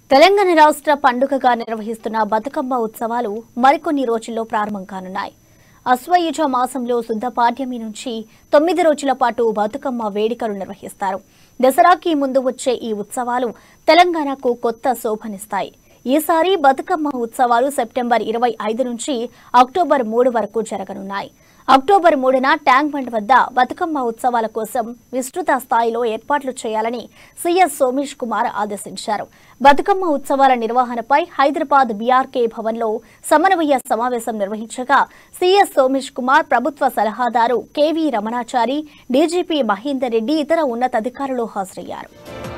తెలంగాణ రాష్ట్ర పండుగగా నిర్వహిస్తున్న బతుకమ్మ ఉత్సవాలు మరికొన్ని రోజుల్లో ప్రారంభం కానున్నాయి. అశ్వయుజ మాసంలో శుద్ధ పాడ్యమి నుంచి 9 రోజుల పాటు బతుకమ్మ వేడుకలు నిర్వహిస్తారు. దసరాకి ముందు వచ్చే ఈ ఉత్సవాలు తెలంగాణకు కొత్త శోభనిస్తాయి. ఈసారి బతుకమ్మ ఉత్సవాలు సెప్టెంబర్ 25 నుంచి అక్టోబర్ 3 వరకు జరగనున్నాయి. అక్టోబర్ 3న ట్యాంక్ బండ్ వద్ద బతుకమ్మ ఉత్సవాల కోసం విస్తృత స్థాయిలో ఏర్పాట్లు చేయాలని సీఎస్ సోమేష్ కుమార్ ఆదేశించారు. బతుకమ్మ ఉత్సవాల నిర్వహణపై హైదరాబాద్ బీఆర్కే భవన్లో సమన్వయ సమావేశం నిర్వహించగా సీఎస్ సోమేష్ కుమార్, ప్రభుత్వ సలహాదారు కేవీ రమణాచారి, డీజీపీ మహేందర్ రెడ్డి, ఇతర ఉన్నతాధికారులు హాజరయ్యారు.